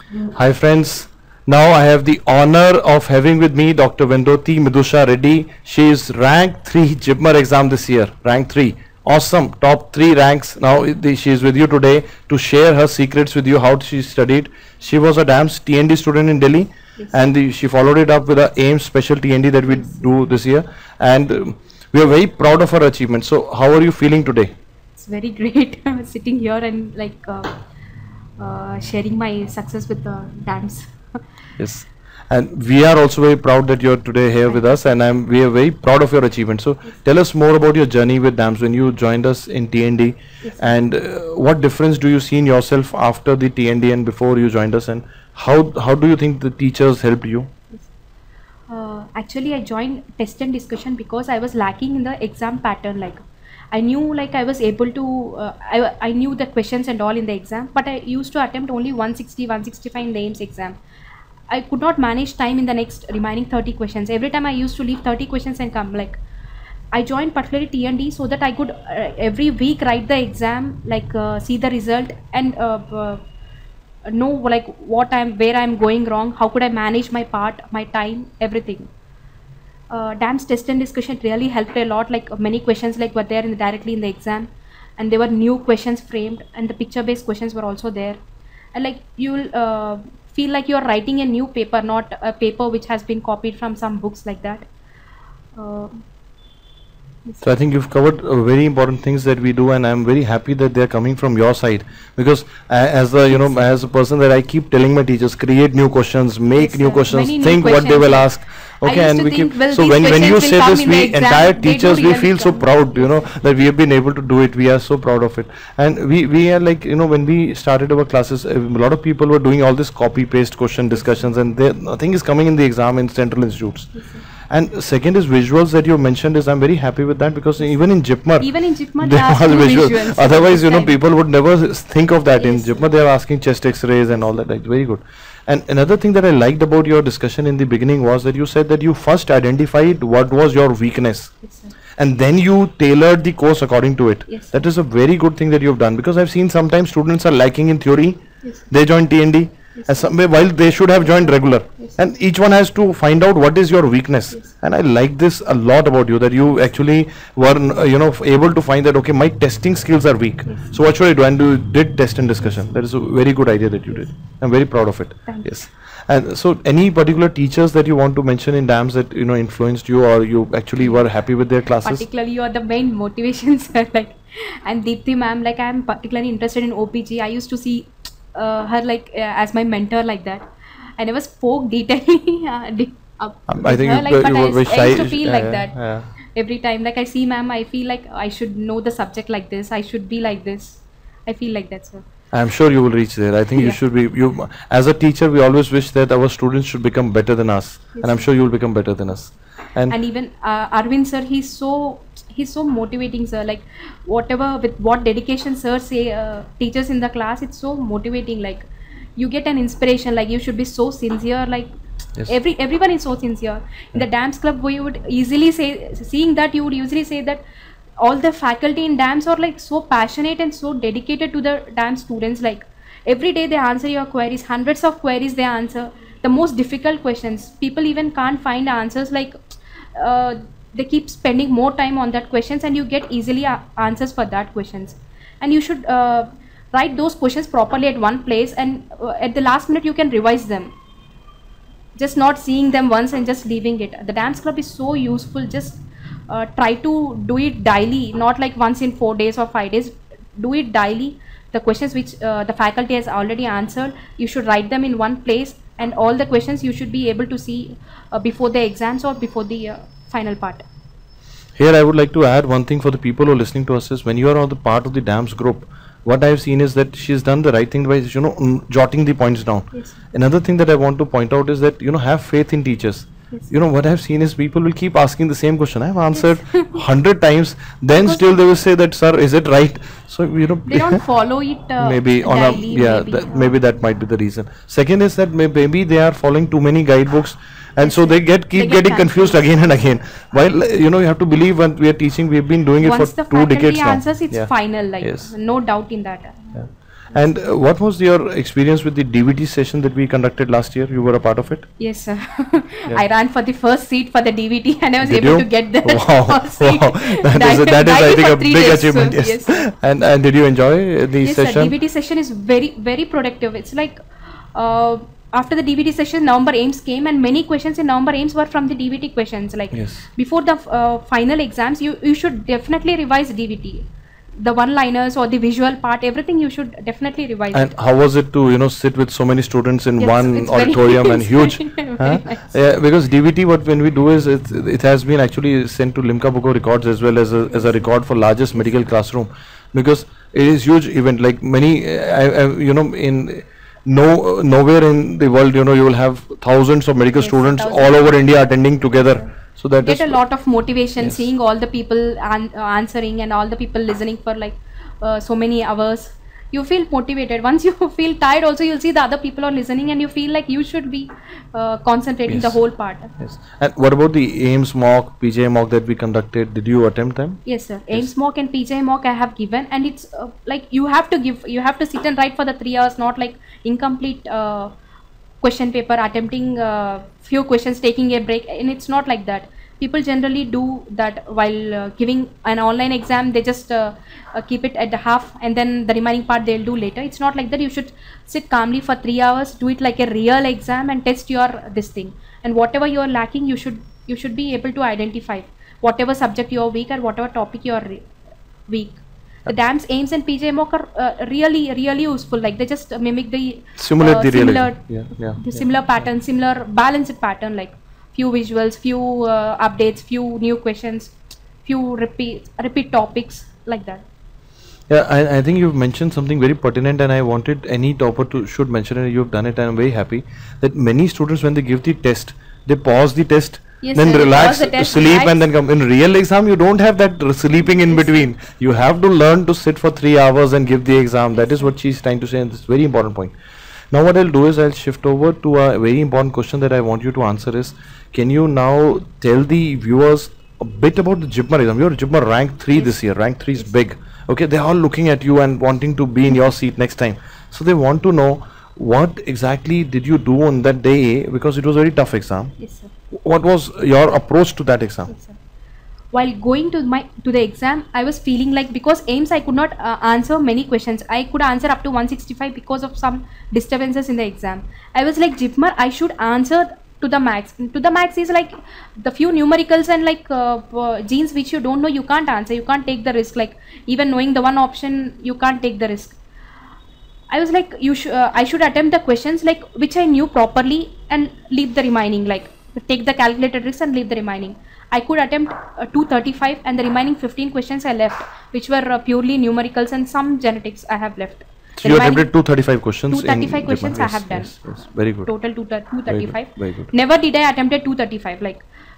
Hi friends, now I have the honor of having with me Dr. Vendoti Midusha Reddy. She is rank 3 JIPMER exam this year, rank 3. Awesome, top 3 ranks. Now she is with you today to share her secrets with you, how she studied. She was a DAMS TND student in Delhi, and she followed it up with a AIMS special TND that we do this year, and we are very proud of her achievement. So how are you feeling today? It's very great sitting here and sharing my success with the dance. Yes, and we are also very proud that you're today here with us, and we are very proud of your achievement. So tell us more about your journey with DAMS when you joined us in TND, and what difference do you see in yourself after the TND and before you joined us, and how do you think the teachers helped you? Actually, I joined test and discussion because I was lacking in the exam pattern. I knew I was able to, I knew the questions and all in the exam, but I used to attempt only 160, 165 in the AIMS exam. I could not manage time in the next remaining 30 questions. Every time I used to leave 30 questions and come. I joined particularly TND so that I could every week write the exam, see the result and know where I'm going wrong, how could I manage my part, my time, everything. DAMS test and discussion really helped a lot. Many questions were there directly in the exam, and there were new questions framed, and the picture-based questions were also there. And you'll feel like you're writing a new paper, not a paper which has been copied from some books like that. So I think you've covered very important things that we do, and I'm very happy that they're coming from your side, because as a person that I keep telling my teachers, create new questions, make new questions, think what they will ask. Okay, and we keep, so when you say this, we entire teachers, we feel so proud, that we have been able to do it. We are so proud of it, and we are when we started our classes, a lot of people were doing all this copy paste question discussions, and nothing is coming in the exam in central institutes. And second is visuals that you mentioned. I'm very happy with that, because even in JIPMER they are visuals. Otherwise, people would never think of that. In JIPMER they are asking chest X-rays and all that. Very good. And another thing that I liked about your discussion in the beginning was that you said that you first identified what was your weakness, and then you tailored the course according to it. That is a very good thing that you've done, because I've seen sometimes students are lacking in theory. They join TND. While they should have joined regular, and each one has to find out what is your weakness. And I like this a lot about you, that you actually were able to find that, okay, my testing skills are weak, so what should I do, and you did test and discussion. That is a very good idea that you did. I'm very proud of it. Yes. And so any particular teachers that you want to mention in DAMS that influenced you, or you actually were happy with their classes? Particularly, you are the main motivations. And Deepthi ma'am, I'm particularly interested in OPG. I used to see her as my mentor like that. I never spoke detailing I think her, but I used to feel that. Every time I see ma'am, I feel like I should know the subject like this, I should be like this. I feel like that, sir. I'm sure you will reach there. I think you should be. As a teacher, we always wish that our students should become better than us, and I'm sure you will become better than us. And even Arvind sir, he's so motivating, sir. Whatever, with what dedication sir teachers in the class, it's so motivating. You get an inspiration. You should be so sincere. Everyone is so sincere. In the DAMS club, we would easily say, seeing that, you would usually say that all the faculty in DAMS are so passionate and so dedicated to the DAMS students. Every day they answer your queries, hundreds of queries they answer. The most difficult questions, people even can't find answers. They keep spending more time on that questions, and you get easily answers for that questions. And you should write those questions properly at one place, and at the last minute you can revise them. Just not seeing them once and just leaving it. The DAMS club is so useful. Just try to do it daily, not once in 4 days or 5 days. Do it daily. The questions which the faculty has already answered, you should write them in one place, and all the questions you should be able to see before the exams or before the final part. Here I would like to add one thing for the people who are listening to us is, when you are on the part of the DAMS group, what I have seen is that she's done the right thing by jotting the points down. Another thing that I want to point out is that have faith in teachers. What I've seen is people will keep asking the same question. I've answered 100 times, then because still they will say that, sir, is it right? So they don't follow it maybe on daily, maybe that might be the reason. Second is that maybe they are following too many guidebooks, and so they keep getting confused again and again. While you have to believe, when we are teaching, we've been doing it for 2 decades now. Once the faculty answers, it's final, no doubt in that. And what was your experience with the DVT session that we conducted last year? You were a part of it? Yes, sir. I ran for the first seat for the DVT and I was Did able you? to get the Wow, first seat. wow. That is I think a big achievement. Yes. Yes. And did you enjoy the Yes, session? sir. DVT session is very productive. It's like after the DVT session, November AIMS came and many questions in November AIMS were from the DVT questions. Like Yes. before the final exams, you should definitely revise DVT. The one-liners or the visual part, everything you should definitely revise. And it. how was it to sit with so many students in Yes, one it's very auditorium and huge? very Huh? nice. Yeah, because DVT, when we do is it has been actually sent to Limca Book of Records as well as a record for largest medical classroom, because it is huge event. Like many, in nowhere in the world, you will have thousands of medical Yes, students thousands. all over India attending together. So that Get is a lot of motivation Yes. seeing all the people answering and all the people listening for like so many hours. You feel motivated. Once you feel tired also, you'll see the other people are listening and you feel like you should be concentrating the Yes. whole part. Yes. And what about the AIMS mock, PJ mock that we conducted? Did you attempt them? Yes, sir. AIMS mock and PJ mock I have given, and it's like you have to sit and write for the 3 hours, not like incomplete question paper, attempting few questions, taking a break, and it's not like that. People generally do that while giving an online exam. They just keep it at the half, and then the remaining part they'll do later. It's not like that. You should sit calmly for 3 hours, do it like a real exam, and test your this thing. And whatever you are lacking, you should be able to identify whatever subject you are weak or whatever topic you are weak. The DAMS, AIMS and PJ mock are really useful. Like they just mimic the Simulate the real similar, exam. the similar pattern, similar balanced pattern, like few visuals, few updates, few new questions, few repeat topics, like that. Yeah, I think you've mentioned something very pertinent, and I wanted any topper to should mention it. You've done it, and I'm very happy that many students, when they give the test, they pause the test, Yes, then sir, relax, pause the test, sleep, relax. and then come. In real exam, you don't have that sleeping in between. You have to learn to sit for 3 hours and give the exam. That is what she's trying to say, and this is a very important point. Now what I'll do is I'll shift over to a very important question that I want you to answer is, can you now tell the viewers a bit about the JIPMER exam? You're JIPMER rank 3 this year. Rank 3 is big. Okay, they're all looking at you and wanting to be in your seat next time. So they want to know, what exactly did you do on that day, because it was a very tough exam. Yes, sir. What was your approach to that exam? Yes, sir. While going to the exam, I was feeling like, because AIMS I could not answer many questions. I could answer up to 165 because of some disturbances in the exam. I was like, JIPMER, I should answer to the max. To the max is like the few numericals and like genes which you don't know, you can't answer. You can't take the risk. Like even knowing the one option, you can't take the risk. I was like, I should attempt the questions like which I knew properly and leave the remaining. Like take the calculated risk and leave the remaining. I could attempt 235 and the remaining 15 questions I left, which were purely numericals and some genetics I have left. So you attempted 235 questions. 235 questions JIPMER. I have done. Yes, very good. Total 235. Very good. Never did I attempted 235. Like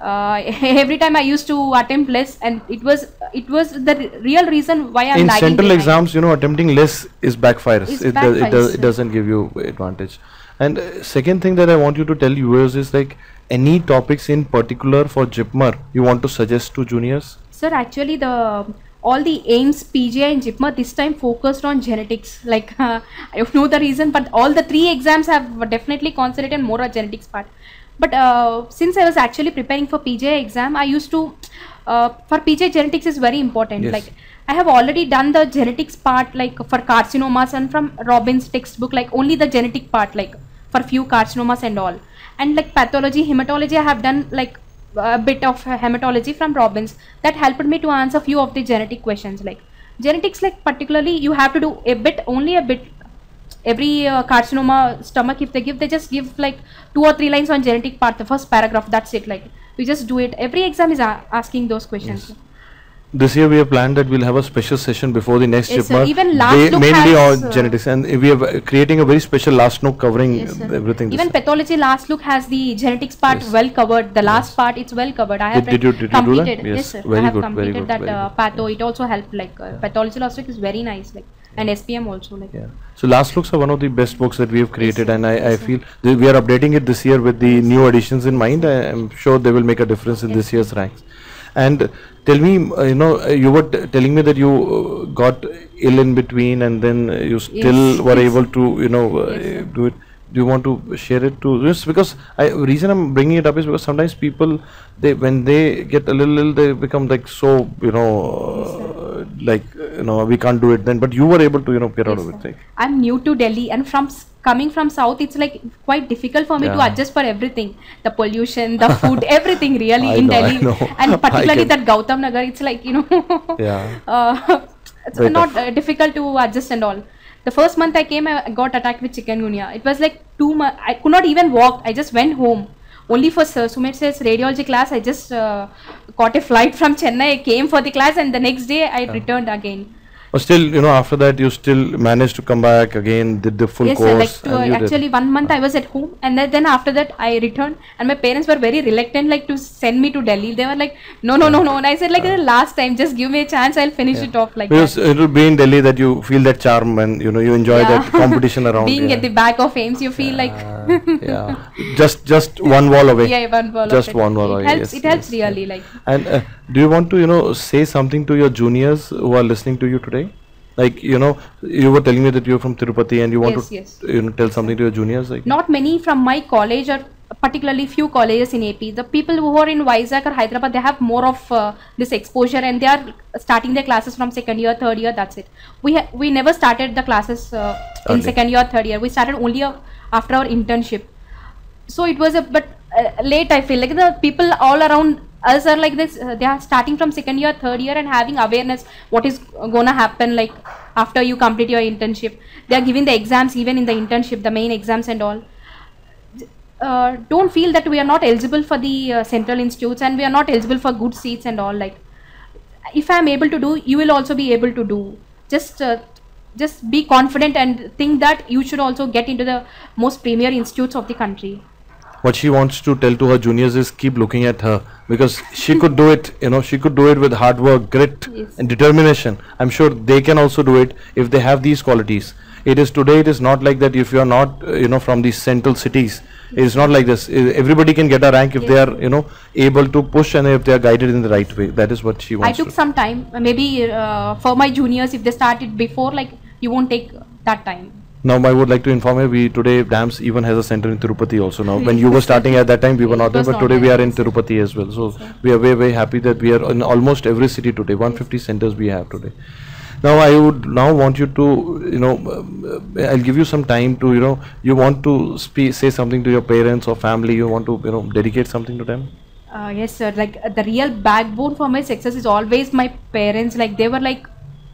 every time I used to attempt less, and it was the real reason why I'm in lagging central behind. exams, attempting less is backfires. Is It backfires. doesn't give you advantage. And second thing that I want you to tell viewers is, like, any topics in particular for JIPMER you want to suggest to juniors? Sir, actually all the AIMS, PGI and JIPMER this time focused on genetics. Like I don't know the reason, but all the 3 exams have definitely concentrated more on genetics part. But since I was actually preparing for PGI exam, I used to for PGI genetics is very important. Yes. Like I have already done the genetics part, like for carcinomas, and from Robbins textbook, like only the genetic part, like for few carcinomas and all. And like pathology, hematology, I have done like a bit of hematology from Robbins. That helped me to answer few of the genetic questions. Like genetics, like particularly you have to do only a bit. Every carcinoma stomach, if they just give like 2 or 3 lines on genetic part, the first paragraph, that's it. Like we just do it. Every exam is asking those questions. Yes. This year we have planned that we'll have a special session before the next Yes, sir. JIPMER. Even last look mainly has, on genetics, and we are creating a very special last nook covering Yes, sir. everything. Even pathology last look has the genetics part Yes. well covered. The last part, it's well covered. I have Did you do that? completed. Yes. Yes, sir. Very I have good, very completed good, that very good. patho. It also helped. Like pathology last look is very nice. Like and SPM also. Like Yeah. So last looks are one of the best books that we have created, sir. and I Yes, sir. feel we are updating it this year with the new additions in mind. I am sure they will make a difference in this year's ranks. And tell me, you were telling me that you got ill in between, and then you still were able to, do it. Do you want to share it to this? Because reason I'm bringing it up is because sometimes people, when they get a little ill, they become like so, we can't do it then. But you were able to, get out of it. Like. I'm new to Delhi, and coming from South, it's like quite difficult for me to adjust for everything. The pollution, the food, everything really in Delhi. And particularly that Gautam Nagar, it's like, it's not difficult to adjust and all. The first month I came, I got attacked with chikungunya. It was like 2 months. I could not even walk. I just went home. Only for Sumit Sir's radiology class, I just caught a flight from Chennai. I came for the class, and the next day I returned again. But still, after that, you still managed to come back again, did the full course. Yes, actually 1 month I was at home, and then after that I returned, and my parents were very reluctant to send me to Delhi. They were like, no. And I said the last time, just give me a chance, I'll finish it off like because that. It will be in Delhi that you feel that charm, and you enjoy that competition around. Being at the back of AIIMS, you feel like just one wall away. Yeah, one wall. Just one wall away. It helps really like. And do you want to say something to your juniors who are listening to you today? Like you were telling me that you're from Tirupati, and you want to tell something to your juniors. Like not many from my college, or particularly few colleges in AP. The people who are in Vizag or Hyderabad, they have more of this exposure, and they are starting their classes from second year, third year. That's it. We never started the classes in second year, third year. We started only after our internship. So it was a bit late. I feel like the people all around us are like this. They are starting from second year, third year, and having awareness what is gonna happen like after you complete your internship. They are giving the exams even in the internship, the main exams and all. Don't feel that we are not eligible for the central institutes, and we are not eligible for good seats and all. Like if I am able to do, you will also be able to do. Just be confident and think that you should also get into the most premier institutes of the country. What she wants to tell to her juniors is keep looking at her, because she could do it. She could do it with hard work, grit, and determination. I'm sure they can also do it if they have these qualities. It is not like that. If you are not from these central cities, it is not like this. Everybody can get a rank if they are able to push, and if they are guided in the right way. That is what she wants. I took some time, maybe for my juniors, if they started before, like you won't take that time. Now I would like to inform you, today DAMS even has a center in Tirupati also now. When you were starting at that time, we were not there, but today we are in Tirupati as well. So we are very, very happy that we are in almost every city today. 150 centers we have today. Now I would want you to, I'll give you some time to, you want to say something to your parents or family. You want to, dedicate something to them. Yes, sir. Like the real backbone for my success is always my parents. Like they were like,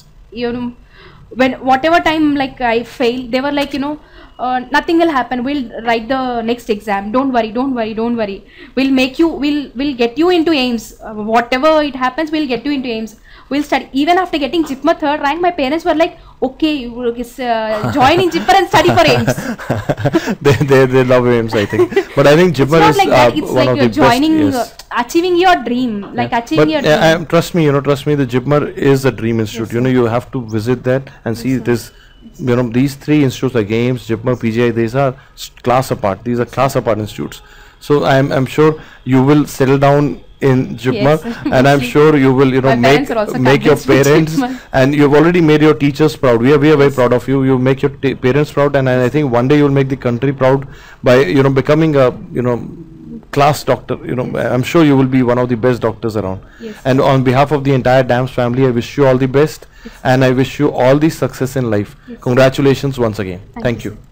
when whatever time like I failed, they were like, nothing will happen. We'll write the next exam. Don't worry. We'll get you into AIIMS. Whatever it happens, we'll get you into AIIMS. We'll study. Even after getting JIPMER 3rd rank, my parents were like, okay, join in JIPMER and study for AIIMS. they love AIIMS, I think. But I think JIPMER is like that. It's one like of you're the joining, best, achieving your dream. Like achieving your dream. Trust me, the JIPMER is a dream institute. You have to visit that and see this. These three institutes like AIIMS, JIPMER, PGI, these are class apart. These are class apart institutes. So I'm sure you will settle down in JIPMER, and I'm sure you will make your parents, and you've already made your teachers proud. We are very proud of you. You make your parents proud, and I think one day you will make the country proud by becoming a class doctor. I'm sure you will be one of the best doctors around. And on behalf of the entire DAMS family, I wish you all the best, and I wish you all the success in life. Congratulations once again. Thank you.